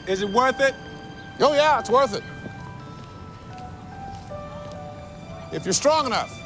Is it worth it? Oh, yeah, it's worth it. If you're strong enough.